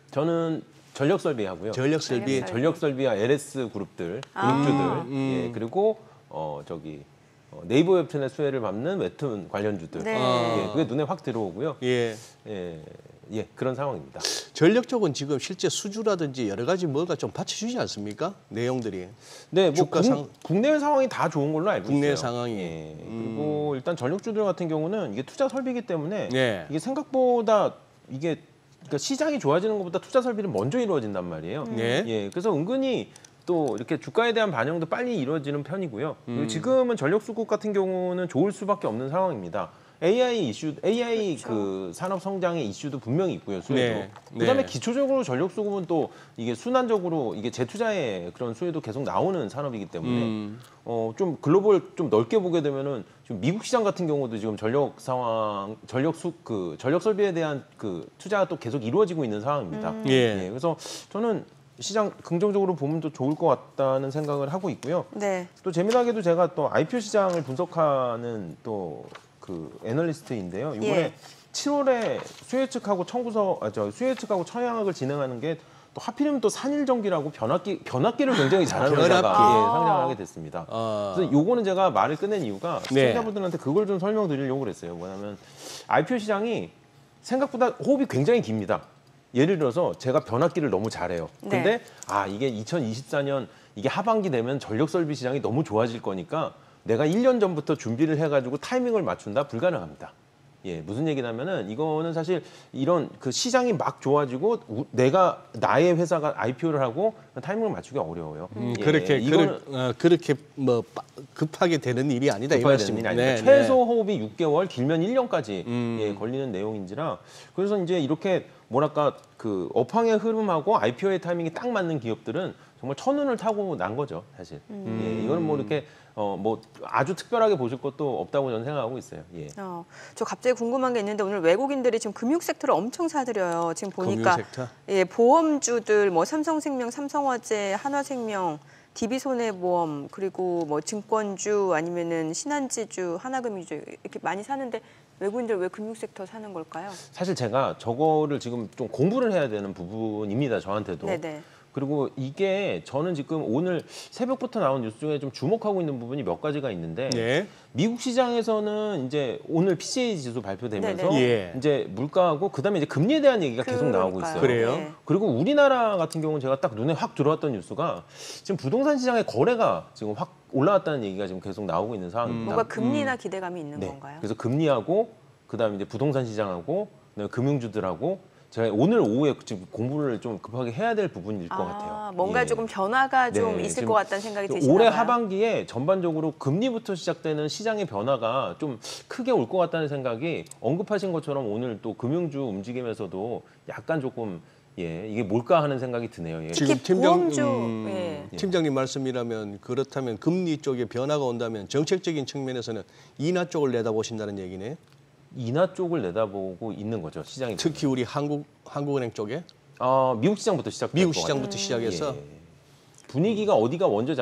저는 전력 설비하고요. 전력 설비. 전력 전력 설비와 엘에스 그룹들, 아. 그룹주들, 예, 그리고 어 저기 어, 네이버 웹툰의 수혜를 밟는 웹툰 관련주들, 네. 아. 예, 그게 눈에 확 들어오고요. 예. 예, 예, 그런 상황입니다. 전력 쪽은 지금 실제 수주라든지 여러 가지 뭐가 좀 받쳐주지 않습니까? 내용들이. 네, 뭐 주가 국, 상- 국내 상황이 다 좋은 걸로 알고 국내 있어요. 상황이. 예, 음. 그리고 일단 전력주들 같은 경우는 이게 투자 설비이기 때문에 네. 이게 생각보다 이게 그러니까 시장이 좋아지는 것보다 투자 설비는 먼저 이루어진단 말이에요. 네. 예, 그래서 은근히 또 이렇게 주가에 대한 반영도 빨리 이루어지는 편이고요. 음. 그리고 지금은 전력 수급 같은 경우는 좋을 수밖에 없는 상황입니다. 에이아이 이슈, 에이아이 그 산업 성장의 이슈도 분명히 있고요. 수혜도. 네. 그다음에 네. 기초적으로 전력 수급은 또 이게 순환적으로 이게 재투자의 그런 수혜도 계속 나오는 산업이기 때문에 음. 어, 좀 글로벌 좀 넓게 보게 되면은 지금 미국 시장 같은 경우도 지금 전력 상황, 전력 수, 그 전력 설비에 대한 그 투자가 또 계속 이루어지고 있는 상황입니다. 예. 그래서 저는 시장 긍정적으로 보면 또 좋을 것 같다는 생각을 하고 있고요. 네. 또 재미나게도 제가 또 아이피오 시장을 분석하는 또 그 애널리스트인데요. 이번에 예. 칠월에 수혜 측하고 청구서, 아, 저 수혜 측하고 청약을 진행하는 게 또 하필이면 또 산일전기라고 변압기 변압기를 굉장히 잘하는 변압기. 회사가 예, 상장을 하게 됐습니다. 아. 그래서 요거는 제가 말을 끝낸 이유가 네. 시청자분들한테 그걸 좀 설명드리려고 그랬어요. 뭐냐면 아이피오 시장이 생각보다 호흡이 굉장히 깁니다. 예를 들어서 제가 변압기를 너무 잘해요. 근데 네. 아 이게 이천이십사 년 이게 하반기 되면 전력 설비 시장이 너무 좋아질 거니까 내가 일 년 전부터 준비를 해가지고 타이밍을 맞춘다 불가능합니다. 예, 무슨 얘기냐면은 이거는 사실 이런 그 시장이 막 좋아지고 우- 내가 나의 회사가 아이피오를 하고 타이밍을 맞추기 어려워요. 음, 예, 그렇게 이거는 그렇, 어, 그렇게 뭐 빠- 급하게 되는 일이 아니다 이 급하게 되는 말씀입니다. 일이 아닙니다. 네, 최소 호흡이 육 개월, 길면 일 년까지 음. 예, 걸리는 내용인지라 그래서 이제 이렇게 뭐랄까 그 업황의 흐름하고 아이피오의 타이밍이 딱 맞는 기업들은 정말 천운을 타고 난 거죠, 사실. 예, 이거는 뭐 이렇게 어 뭐 아주 특별하게 보실 것도 없다고 저는 생각하고 있어요. 예. 어, 저 갑자기 궁금한 게 있는데 오늘 외국인들이 지금 금융 섹터를 엄청 사들여요. 지금 보니까 금융 섹터? 예, 보험주들 뭐 삼성생명, 삼성화재, 한화생명, 디비손해보험 그리고 뭐 증권주 아니면은 신한지주, 하나금융주 이렇게 많이 사는데 외국인들 왜 금융 섹터 사는 걸까요? 사실 제가 저거를 지금 좀 공부를 해야 되는 부분입니다, 저한테도. 네네. 그리고 이게 저는 지금 오늘 새벽부터 나온 뉴스 중에 좀 주목하고 있는 부분이 몇 가지가 있는데 네. 미국 시장에서는 이제 오늘 피씨에이 지수 발표되면서 네네. 예. 이제 물가하고 그다음에 이제 금리에 대한 얘기가 계속 나오고 그러니까요. 있어요. 그래요? 네. 그리고 우리나라 같은 경우는 제가 딱 눈에 확 들어왔던 뉴스가 지금 부동산 시장의 거래가 지금 확 올라왔다는 얘기가 지금 계속 나오고 있는 상황입니다. 뭔가 금리나 기대감이 있는 네. 건가요? 그래서 금리하고 그다음에 이제 부동산 시장하고 그다음에 금융주들하고 제가 오늘 오후에 지금 공부를 좀 급하게 해야 될 부분일 것 아, 같아요. 뭔가 예. 조금 변화가 좀 네, 있을 지금 것 같다는 생각이 드시나 올해 봐요. 하반기에 전반적으로 금리부터 시작되는 시장의 변화가 좀 크게 올 것 같다는 생각이 언급하신 것처럼 오늘 또 금융주 움직임에서도 약간 조금 예 이게 뭘까 하는 생각이 드네요. 예. 지금 특히 팀장 보험주, 음, 예. 팀장님 말씀이라면 그렇다면 금리 쪽에 변화가 온다면 정책적인 측면에서는 인하 쪽을 내다보신다는 얘기네. 인하 쪽을 내다보고 있는 거죠 시장이. 특히 우리 한국 한국은행 쪽에 아 미국 시장부터 시작. 미국 시장부터 시작해서 분위기가 어디가 먼저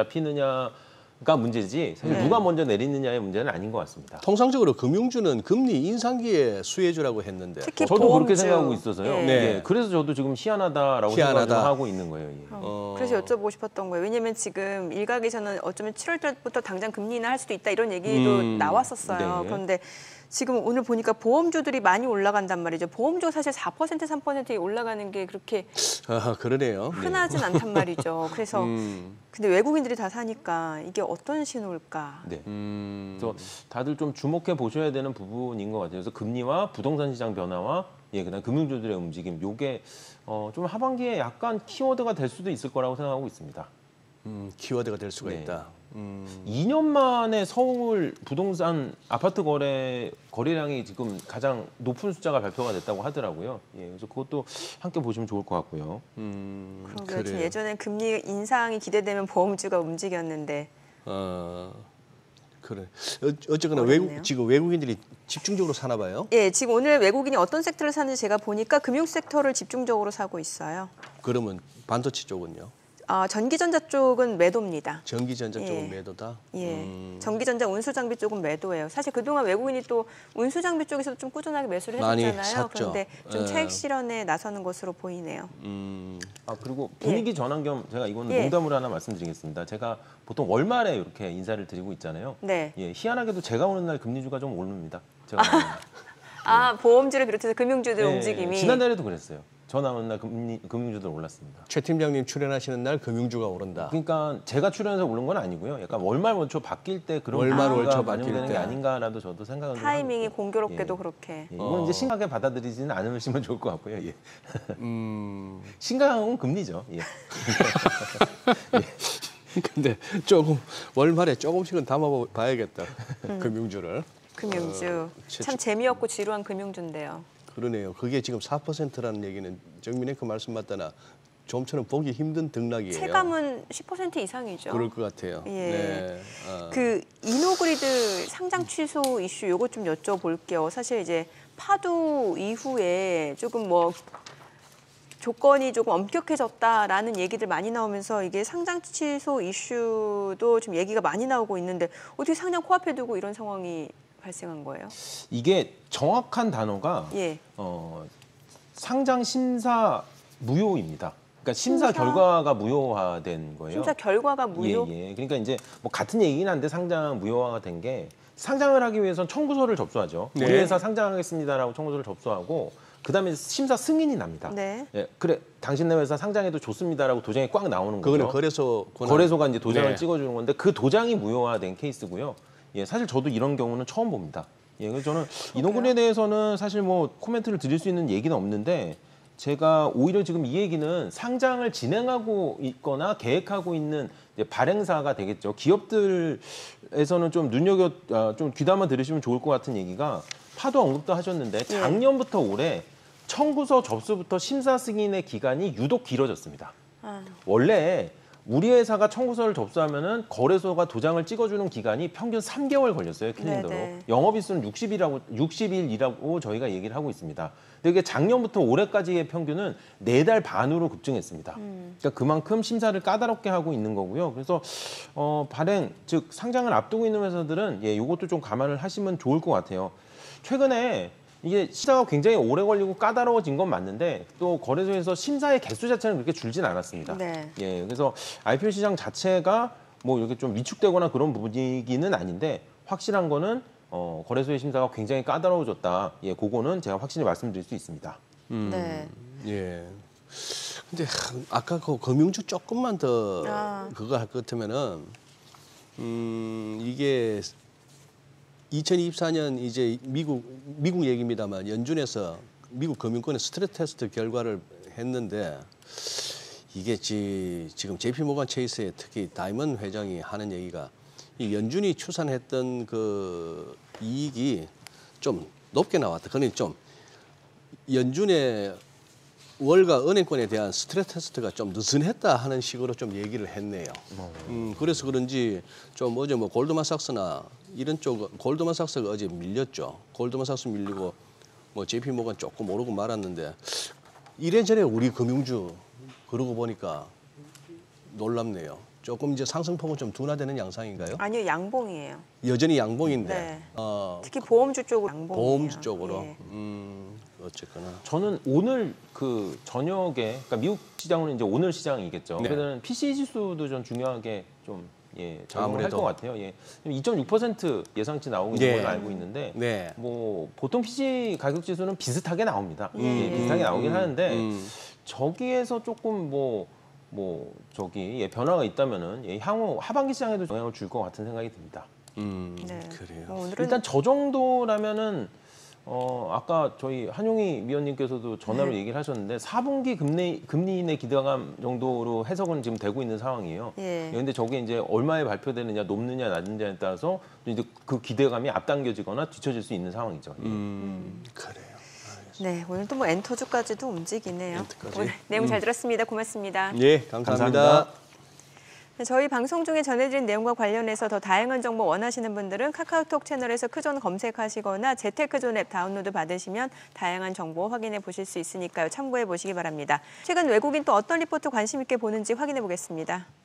잡히느냐가 문제지 사실 네. 누가 먼저 내리느냐의 문제는 아닌 것 같습니다. 통상적으로 금융주는 금리 인상기에 수혜주라고 했는데 특히 저도 그렇게 보험주. 생각하고 있어서요. 예. 네. 예, 그래서 저도 지금 희한하다라고 희한하다. 생각을 하고 있는 거예요. 예. 어, 그래서 여쭤보고 싶었던 거예요. 왜냐하면 지금 일각에서는 어쩌면 칠월 달부터 당장 금리 인하할 수도 있다 이런 얘기도 음, 나왔었어요. 네. 그런데 지금 오늘 보니까 보험주들이 많이 올라간단 말이죠. 보험주가 사실 사 퍼센트, 삼 퍼센트 올라가는 게 그렇게 아, 그러네요. 흔하진 않단 말이죠. 그래서 음, 근데 외국인들이 다 사니까 이게 어떤 신호일까? 네. 음, 그래서 다들 좀 주목해 보셔야 되는 부분인 것 같아요. 그래서 금리와 부동산 시장 변화와 예, 그다음 금융주들의 움직임, 요게 어, 좀 하반기에 약간 키워드가 될 수도 있을 거라고 생각하고 있습니다. 음, 키워드가 될 수가 네. 있다. 음, 이 년 만에 서울 부동산 아파트 거래 거래량이 지금 가장 높은 숫자가 발표가 됐다고 하더라고요. 예, 그래서 그것도 함께 보시면 좋을 것 같고요. 음, 그러게요. 그래요. 예전에 금리 인상이 기대되면 보험주가 움직였는데 어, 그래. 어, 어쨌거나 어렵네요. 외국 지금 외국인들이 집중적으로 사나 봐요. 예, 지금 오늘 외국인이 어떤 섹터를 사는지 제가 보니까 금융 섹터를 집중적으로 사고 있어요. 그러면 반도체 쪽은요? 아, 전기전자 쪽은 매도입니다. 전기전자 쪽은 예. 매도다. 예, 음, 전기전자 운수장비 쪽은 매도예요. 사실 그동안 외국인이 또 운수장비 쪽에서도 좀 꾸준하게 매수를 많이 해줬잖아요. 샀죠. 그런데 좀 예. 차익 실현에 나서는 것으로 보이네요. 음, 아 그리고 분위기 전환 겸 제가 이거는 예. 농담으로 하나 말씀드리겠습니다. 제가 보통 월말에 이렇게 인사를 드리고 있잖아요. 네. 예, 희한하게도 제가 오는 날 금리주가 좀 오릅니다. 제가 오는 날. 아, 보험주를 비롯해서 금융주들 예, 움직임이. 지난달에도 그랬어요. 저 나오는 날 금리, 금융주들 올랐습니다. 최 팀장님 출연하시는 날 금융주가 오른다. 그러니까 제가 출연해서 오른 건 아니고요. 약간 월말 원초 바뀔 때 그런 월말 분위기가 월초 바뀔 반영되는 게 때. 아닌가라도 저도 생각은 좀 타이밍이 하고 있고요. 공교롭게도 예. 그렇게. 예, 이건 어. 이제 심하게 받아들이지는 않으시면 좋을 것 같고요. 예. 음, 심각한 금리죠. 예. 근데 조금 월말에 조금씩은 담아봐야겠다. 음. 금융주를. 금융주. 최- 참 재미없고 지루한 금융주인데요. 그러네요. 그게 지금 사 퍼센트라는 얘기는 정민의 그 말씀 맞다나 좀처럼 보기 힘든 등락이에요. 체감은 십 퍼센트 이상이죠. 그럴 것 같아요. 예. 네. 어. 그 이노그리드 상장 취소 이슈 요거 좀 여쭤볼게요. 사실 이제 파도 이후에 조금 뭐 조건이 조금 엄격해졌다라는 얘기들 많이 나오면서 이게 상장 취소 이슈도 좀 얘기가 많이 나오고 있는데 어떻게 상장 코앞에 두고 이런 상황이 발생한 거예요? 이게 정확한 단어가 예. 어, 상장 심사 무효입니다. 그러니까 심사, 심사? 결과가 무효화된 거예요. 심사 결과가 무효? 예, 예. 그러니까 이제 뭐 같은 얘기긴 한데 상장 무효화가 된 게 상장을 하기 위해서는 청구서를 접수하죠. 네. 우리 회사 상장하겠습니다라고 청구서를 접수하고 그다음에 심사 승인이 납니다. 네. 예, 그래 당신네 회사 상장해도 좋습니다라고 도장이 꽉 나오는 거죠. 그거는 거래소 권한- 거래소가 이제 도장을 네. 찍어주는 건데 그 도장이 무효화된 케이스고요. 예, 사실 저도 이런 경우는 처음 봅니다. 예, 그래서 저는 이노그에 대해서는 사실 뭐 코멘트를 드릴 수 있는 얘기는 없는데 제가 오히려 지금 이 얘기는 상장을 진행하고 있거나 계획하고 있는 이제 발행사가 되겠죠. 기업들에서는 좀 눈여겨 아, 좀 귀담아 들으시면 좋을 것 같은 얘기가 파도 언급도 하셨는데 작년부터 올해 청구서 접수부터 심사 승인의 기간이 유독 길어졌습니다. 아, 원래 우리 회사가 청구서를 접수하면은 거래소가 도장을 찍어주는 기간이 평균 삼 개월 걸렸어요, 캘린더로. 네네. 영업일수는 육십 일이라고 육십 일이라고 저희가 얘기를 하고 있습니다. 근데 이게 작년부터 올해까지의 평균은 네 달 반으로 급증했습니다. 그러니까 그만큼 심사를 까다롭게 하고 있는 거고요. 그래서 어, 발행 즉 상장을 앞두고 있는 회사들은 예, 이것도 좀 감안을 하시면 좋을 것 같아요. 최근에 이게 심사가 굉장히 오래 걸리고 까다로워진 건 맞는데 또 거래소에서 심사의 개수 자체는 그렇게 줄진 않았습니다. 네. 예, 그래서 아이피오 시장 자체가 뭐 이렇게 좀 위축되거나 그런 분위기는 아닌데 확실한 거는 어, 거래소의 심사가 굉장히 까다로워졌다. 예, 그거는 제가 확실히 말씀드릴 수 있습니다. 음, 네. 예. 근데 하, 아까 그 금융주 조금만 더 아. 그거 할 것 같으면은 음, 이게 이천이십사 년 이제 미국 미국 얘기입니다만 연준에서 미국 금융권의 스트레스 테스트 결과를 했는데 이게 지, 지금 제이피모건 체이스의 특히 다이먼 회장이 하는 얘기가 이 연준이 추산했던 그 이익이 좀 높게 나왔다. 그러니 좀 연준의 월가 은행권에 대한 스트레스 테스트가 좀 느슨했다 하는 식으로 좀 얘기를 했네요. 음, 그래서 그런지 좀 어제 뭐 골드만삭스나 이런 쪽 골드만삭스가 어제 밀렸죠. 골드만삭스 밀리고 뭐 제이피모건 조금 오르고 말았는데 이래저래 우리 금융주 그러고 보니까 놀랍네요. 조금 이제 상승폭은 좀 둔화되는 양상인가요? 아니요, 양봉이에요. 여전히 양봉인데 네. 어, 특히 보험주 쪽으로 양봉이에요. 보험주 쪽으로 예. 음, 어쨌거나 저는 오늘 그 저녁에 그러니까 미국 시장은 이제 오늘 시장이겠죠. 네. 그래서 피씨 지수도 좀 중요하게 좀 예, 적용을 할 아무래도. 것 같아요. 예. 이 점 육 퍼센트 예상치 나오고 있는 예. 걸로 알고 있는데 네. 뭐 보통 피씨 가격 지수는 비슷하게 나옵니다. 음. 예, 비슷하게 나오긴 음, 하는데 음. 저기에서 조금 뭐 뭐 저기 예, 변화가 있다면은 예, 향후 하반기 시장에도 영향을 줄 것 같은 생각이 듭니다. 음, 네. 그래요. 뭐 오늘은 일단 저 정도라면은 어 아까 저희 한용희 위원님께서도 전화로 네. 얘기를 하셨는데 사 분기 금리 금리 인하 기대감 정도로 해석은 지금 되고 있는 상황이에요. 예. 근데 저게 이제 얼마에 발표되느냐 높느냐 낮느냐에 따라서 이제 그 기대감이 앞당겨지거나 뒤처질 수 있는 상황이죠. 예. 음, 그래요. 네, 오늘 또 뭐 엔터주까지도 움직이네요. 엔터까지. 오늘 내용 잘 음. 들었습니다. 고맙습니다. 예, 감사합니다. 감사합니다. 저희 방송 중에 전해드린 내용과 관련해서 더 다양한 정보 원하시는 분들은 카카오톡 채널에서 크존 검색하시거나 재테크존 앱 다운로드 받으시면 다양한 정보 확인해 보실 수 있으니까요. 참고해 보시기 바랍니다. 최근 외국인 또 어떤 리포트 관심 있게 보는지 확인해 보겠습니다.